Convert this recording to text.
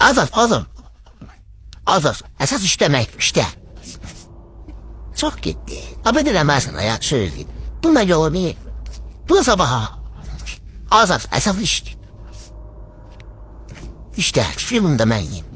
Azad. Azad. Əsas işləmək, işlə. Çox getdi. Abid eləməzsən, yaxşı öldü. Bu nə yolu? Bu da sabaha. Azad, əsas işdir. İşlə, filmdə mən yiyim.